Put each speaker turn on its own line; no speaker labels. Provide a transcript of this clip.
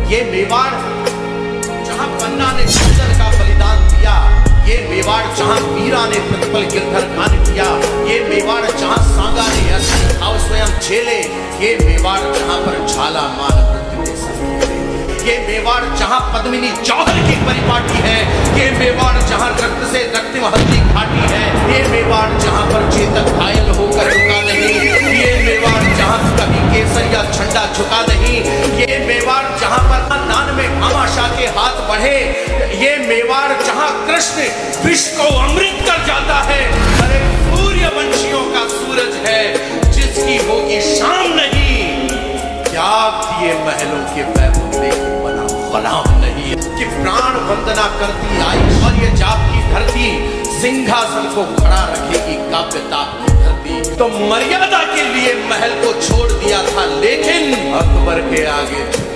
ये मेवाड़ जहां पन्ना ने चंदन का बलिदान दिया, ये मेवाड़ जहां मीरा ने प्रतिपल गिरधर गान किया, ये मेवाड़ जहां सांगा ने असली भाव स्वयं झेले, ये मेवाड़ जहां पर झाला मान मृत्यु दे सकते, ये मेवाड़ जहां पद्मिनी जौहर की परिपाटी है, ये मेवाड़ जहां रक्त से रक्तिम हल्दी घाटी है, ये मेवाड़ जहां पर चेतक घायल होकर रुका नहीं, ये मेवाड़ जहां कभी केसर या झंडा झुका नहीं, ये मेवाड़ जहां पर दान में भामाशाह के हाथ बढ़े, ये मेवाड़ जहां कृष्ण विश्व को अमृत कर जाता है। अरे सूर्यवंशियों का सूरज है जिसकी होगी शाम नहीं, त्याग दिए महलों के वैभव में बना गुलाम नहीं, कि प्राण वंदना करती आई और ये जाप की धरती सिंहासन को खड़ा रखेगी काव्यता की धरती। तो मर्यादा के लिए महल को छोड़ दिया था, लेकिन अकबर के आगे